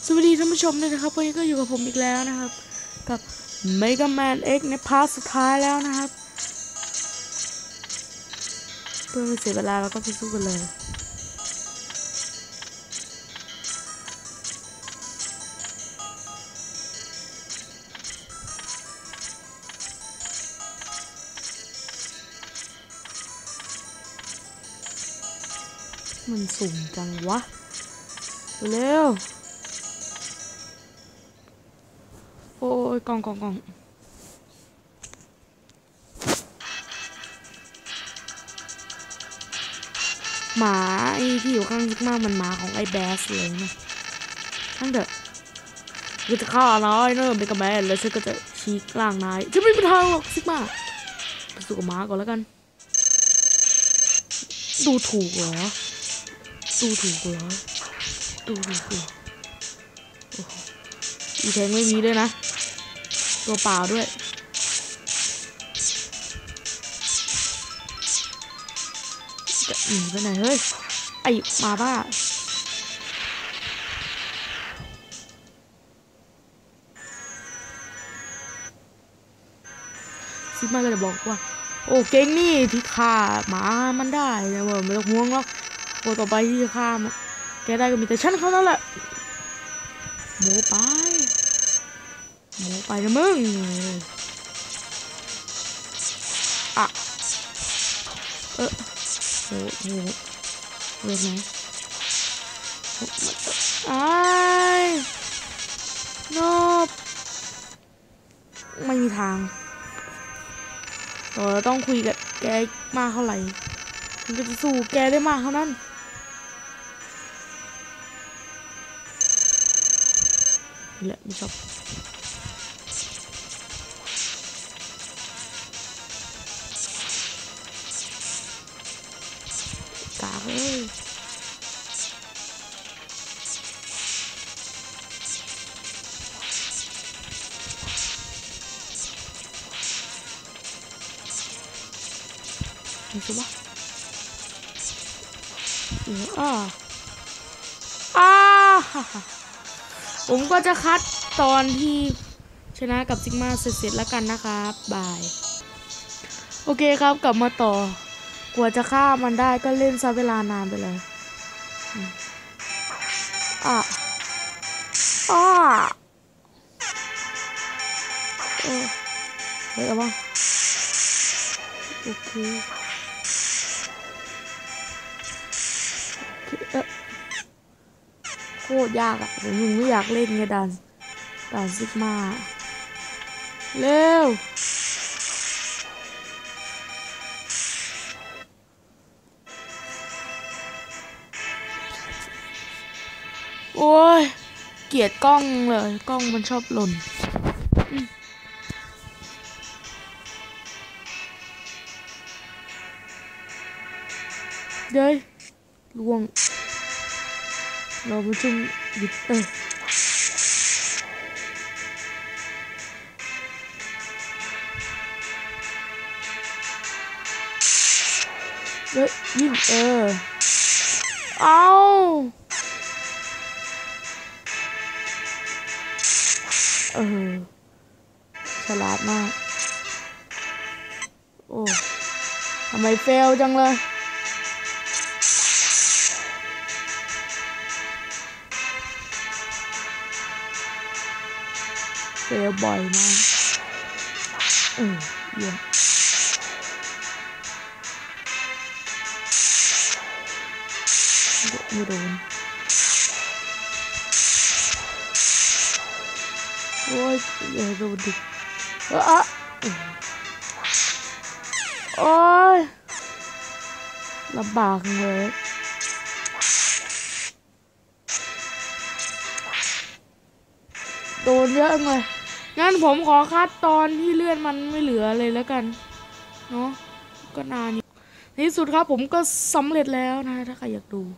สวัสดีท่านผู้ชมด้วยนะครับวันนี้ก็อยู่กับผมอีกแล้วนะครับกับ Mega Man X ในพาร์ทสุดท้ายแล้วนะครับเพื่อไม่เสียเวลาเราก็ไปสู้กันเลยมันสุ่มจังวะเร็วโอ้ยกล่องหมาไอ้ที่อยู่ข้างซิกมามันหมาของไอ้แบสเลยนะทั้งเถอะก็จะฆ่านายเนอะเมกาแมนแล้วฉันก็จะชี้กลางนายจะไม่มีทางหรอกซิกมาไปสู้กับหมาก่อนแล้วกันดูถูกเหรอดูถูกเหรอดูถูกอีแทงไม่มีด้วยนะตัวเปล่าด้วยจะหนีไปไหนเฮ้ยไอ้มาบ้าซิกมาก็จะบอกว่าโอ้เก่งนี่ที่ฆ่าหมามันได้แต่ว่าไม่ต้องห่วงหรอกโอ้ต่อไปที่จะฆ่ามันแกได้ก็มีแต่ฉันเขานั่นแหละโมไปนะมึงอะโหเวทไหนไอ้นบไม่มีทางเราต้องคุยกับแกมากเท่าไหร่ถึงจะสู้แกได้มากเท่านั้นนี่แหละไม่ชอบกากเลยนี่สิวะผมก็จะคัดตอนที่ชนะกับซิกมาเสร็จแล้วกันนะครับบายโอเคครับกลับมาต่อกว่าจะฆ่ามันได้ก็เล่นซะเวลานานไปเลยเฮ้ยเอาบ้างโอเคโคตรยากอ่ะผมยังไม่อยากเล่นไงด่านซิกมาเร็วโอ้ยเกลียดกล้องเลยกล้องมันชอบหล่นเดี๋ยวลวงเราไปจุ่มหยิบเฮ้ยยิงเอาฉลาดมากโอ้ทำไมเฟลจังเลยเฟลบ่อยมากเยี่ยมไม่โดนโอ้ยอย่าโดนดิโอ้ยลำบากเลยโดนเยอะเลยงั้นผมขอคัดตอนที่เลือดมันไม่เหลือเลยแล้วกันเนาะก็นานอยู่ในที่สุดครับผมก็สำเร็จแล้วนะถ้าใครอยากดู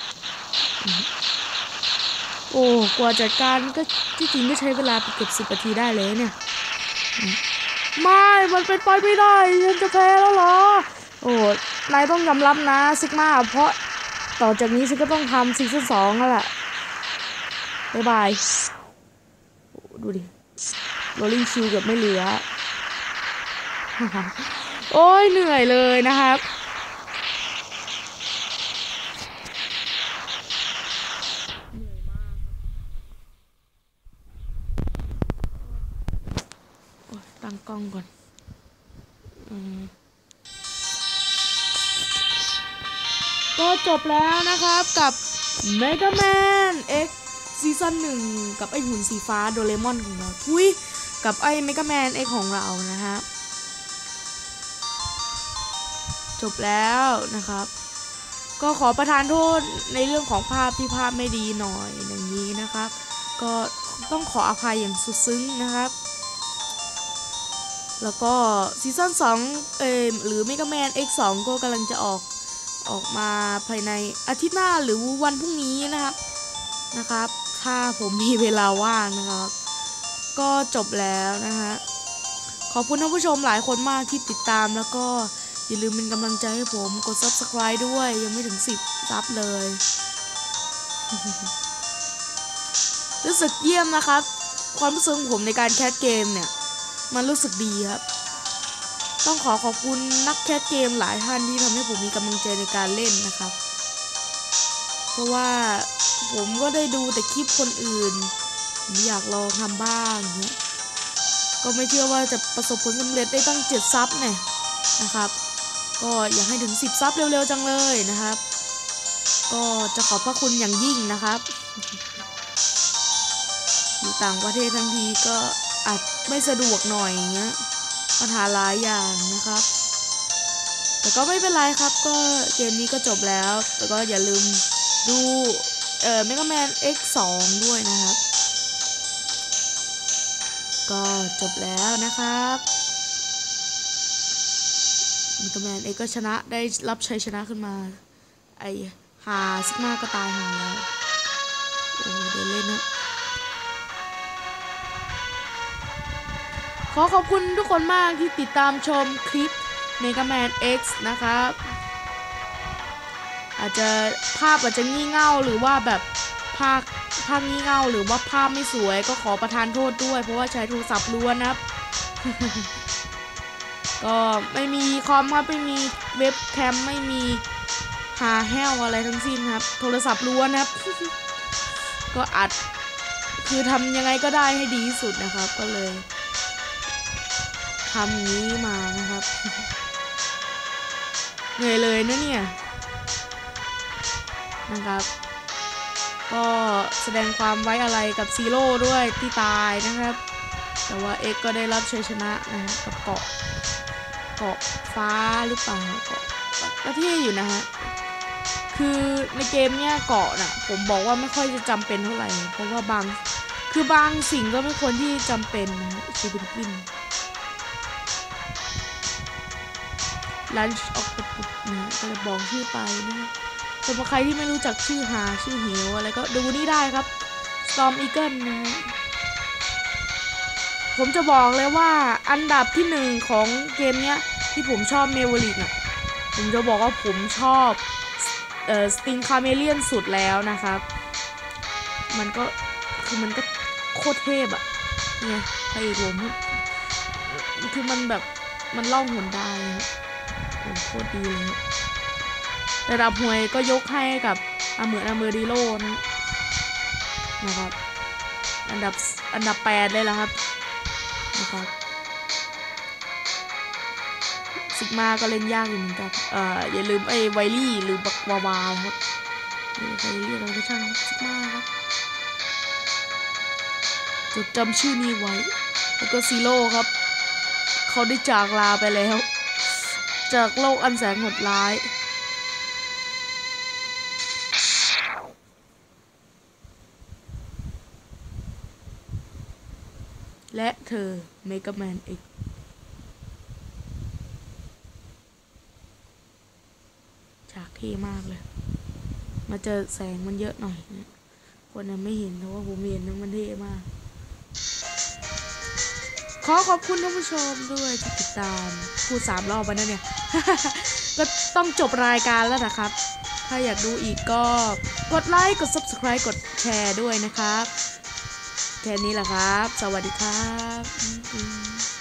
โอ้กว่าจัดการก็ที่จริงก็ใช้เวลาเกือบ10 นาทีได้เลยเนี่ยไม่มันเป็นไปไม่ได้ฉันจะแพ้แล้วเหรอโอ้นายต้องยอมรับนะซิกมาเพราะต่อจากนี้ฉันก็ต้องทำซีซั่น 2แล้วแหละบ๊ายบายดูดิโรลลิ่งชิลเกือบไม่เหลือ โอ้ยเหนื่อยเลยนะครับตั้งกล้องก่อนก็จบแล้วนะครับกับ Mega Man X ซีซั่น1กับไอหุ่นสีฟ้าโดเรมอนของเราทุยกับไอ Mega Man X ของเรานะครับจบแล้วนะครับก็ขอประทานโทษในเรื่องของภาพที่ภาพไม่ดีหน่อยอย่างนี้นะครับก็ต้องขออภัยอย่างสุดซึ้งนะครับแล้วก็ซีซั่น2หรือ Mega Man X2 ก็กำลังจะออกมาภายในอาทิตย์หน้าหรือวันพรุ่งนี้นะครับถ้าผมมีเวลาว่างนะครับก็จบแล้วนะฮะขอบคุณท่านผู้ชมหลายคนมากที่ติดตามแล้วก็อย่าลืมเป็นกำลังใจให้ผมกด Subscribe ด้วยยังไม่ถึง10 ซับเลย รู้สึกเยี่ยมนะครับความรู้สึกของผมในการแคสเกมเนี่ยมันรู้สึกดีครับต้องขอบคุณนักแคสเกมหลายท่านที่ทำให้ผมมีกำลังใจในการเล่นนะครับเพราะว่าผมก็ได้ดูแต่คลิปคนอื่นผมอยากลองทำบ้างเนี่ยก็ไม่เชื่อว่าจะประสบผลสำเร็จได้ตั้ง7 ซับเนี่ยนะครับก็อยากให้ถึง10 ซับเร็วๆจังเลยนะครับก็จะขอบพระคุณอย่างยิ่งนะครับอยู่ต่างประเทศทั้งทีก็อาจไม่สะดวกหน่อยอย่างเงี้ยปัญหาหลายอย่างนะครับแต่ก็ไม่เป็นไรครับก็เกมนี้ก็จบแล้วแต่ก็อย่าลืมดูMega Man X2 ด้วยนะครับก็จบแล้วนะครับ Mega Man X ก็ชนะได้รับชัยชนะขึ้นมาไอฮาซิกมาก็ตายหาแล้วโอ้เดี๋ยวเล่นนะขอบคุณทุกคนมากที่ติดตามชมคลิป Mega Man X นะครับอาจจะภาพอาจจะงี่เง่าหรือว่าแบบภาพงี่เง่าหรือว่าภาพไม่สวยก็ขอประทานโทษด้วยเพราะว่าใช้โทรศัพท์ล้วนนะครับ ก็ไม่มีคอมครับไม่มีเว็บแคมไม่มีหาแฮวอะไรทั้งสิ้นครับโทรศัพท์ล้วนนะครับ ก็อัดคือทำยังไงก็ได้ให้ดีที่สุดนะครับก็เลยทำนี้มานะครับเหนื่อยเลยนะเนี่ยนะครับก็แสดงความไว้อะไรกับซีโร่ด้วยที่ตายนะครับแต่ว่าเอ็กก็ได้รับชัยชนะนะฮะกับเกาะฟ้าหรือเปล่าเกาะก็ที่อยู่นะฮะคือในเกมเนี้ยเกาะน่ะผมบอกว่าไม่ค่อยจะจำเป็นเท่าไหร่เพราะว่าบางสิ่งก็ไม่ควรที่จำเป็นนะฮะชีวิตขึ้นลันช์ออกตะปุดนะก็จะบอกชื่อไปนะสำหรับใครที่ไม่รู้จักชื่อเหวอะไรก็ดูนี่ได้ครับ Storm Eagle นะฮะผมจะบอกเลยว่าอันดับที่1ของเกมเนี้ยที่ผมชอบเมเวลิกอ่ะผมจะบอกว่าผมชอบสติงคาเมเลียนสุดแล้วนะครับมันก็โคตรเทพอ่ะเนี่ยไปอีกผมคือมันแบบมันล่องหนได้โคตรดีเลยระดับหวยก็ยกให้กับอเมอร์ดิโลนะครับอันดับ8เลยละครับนะครับซิกมาก็เล่นยากอยู่เหมือนกันอย่าลืมไอ้ไวลี่หรือบักวาวครับใครเรียกอะไรก็ช่างซิกมาครับจดจำชื่อนี้ไว้แล้วก็ซีโร่ครับเขาได้จากลาไปแล้วจากโลกอันแสนโหดร้ายและเธอเมกาแมนเอกฉากเท่มากเลยมาเจอแสงมันเยอะหน่อยนะคนนั้นไม่เห็นเพราะว่าผมเห็นนะมันเท่มากขอบคุณท่านผู้ชมด้วยที่ติดตามพูด3 รอบไปนะเนี่ย ก็ต้องจบรายการแล้วนะครับถ้าอยากดูอีกก็กดไลค์กด subscribe กดแชร์ด้วยนะครับแค่นี้แหละครับสวัสดีครับ